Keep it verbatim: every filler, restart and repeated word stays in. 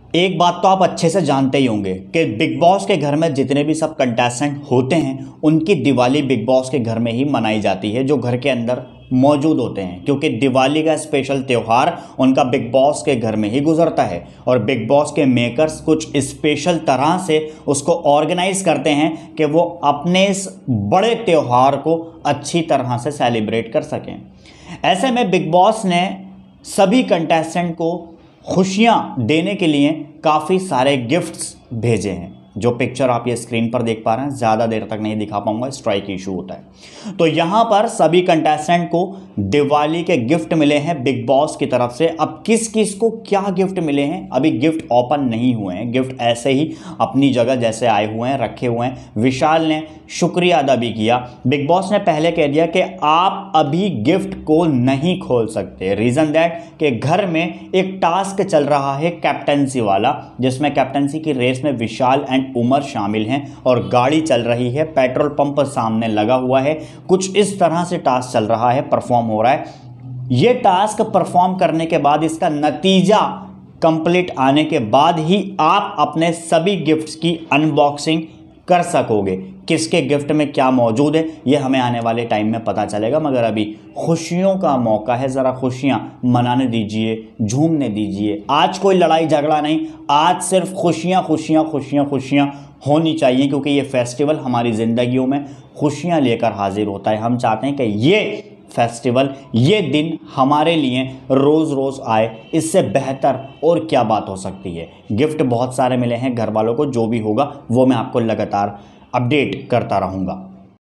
एक बात तो आप अच्छे से जानते ही होंगे कि बिग बॉस के घर में जितने भी सब कंटेस्टेंट होते हैं उनकी दिवाली बिग बॉस के घर में ही मनाई जाती है, जो घर के अंदर मौजूद होते हैं, क्योंकि दिवाली का स्पेशल त्यौहार उनका बिग बॉस के घर में ही गुजरता है। और बिग बॉस के मेकर्स कुछ स्पेशल तरह से उसको ऑर्गेनाइज करते हैं कि वो अपने इस बड़े त्यौहार को अच्छी तरह से सेलिब्रेट कर सकें। ऐसे में बिग बॉस ने सभी कंटेस्टेंट को खुशियां देने के लिए काफ़ी सारे गिफ्ट्स भेजे हैं, जो पिक्चर आप ये स्क्रीन पर देख पा रहे हैं। ज़्यादा देर तक नहीं दिखा पाऊंगा, स्ट्राइक इशू होता है। तो यहाँ पर सभी कंटेस्टेंट को दिवाली के गिफ्ट मिले हैं बिग बॉस की तरफ से। अब किस किस को क्या गिफ्ट मिले हैं, अभी गिफ्ट ओपन नहीं हुए हैं, गिफ्ट ऐसे ही अपनी जगह जैसे आए हुए हैं रखे हुए हैं। विशाल ने शुक्रिया अदा भी किया। बिग बॉस ने पहले कह दिया कि आप अभी गिफ्ट को नहीं खोल सकते, रीज़न दैट कि घर में एक टास्क चल रहा है कैप्टनसी वाला, जिसमें कैप्टनसी की रेस में विशाल एंड उमर शामिल हैं और गाड़ी चल रही है, पेट्रोल पंप सामने लगा हुआ है। कुछ इस तरह से टास्क चल रहा है, परफॉर्म हो रहा है। ये टास्क परफॉर्म करने के बाद इसका नतीजा कंप्लीट आने के बाद ही आप अपने सभी गिफ्ट्स की अनबॉक्सिंग कर सकोगे। किसके गिफ्ट में क्या मौजूद है ये हमें आने वाले टाइम में पता चलेगा, मगर अभी खुशियों का मौका है, ज़रा खुशियां मनाने दीजिए, झूमने दीजिए। आज कोई लड़ाई झगड़ा नहीं, आज सिर्फ खुशियां खुशियां खुशियां खुशियां होनी चाहिए, क्योंकि ये फेस्टिवल हमारी ज़िंदगियों में खुशियां लेकर हाजिर होता है। हम चाहते हैं कि ये फेस्टिवल, ये दिन हमारे लिए रोज़ रोज़ आए, इससे बेहतर और क्या बात हो सकती है। गिफ्ट बहुत सारे मिले हैं घर वालों को, जो भी होगा वो मैं आपको लगातार अपडेट करता रहूँगा।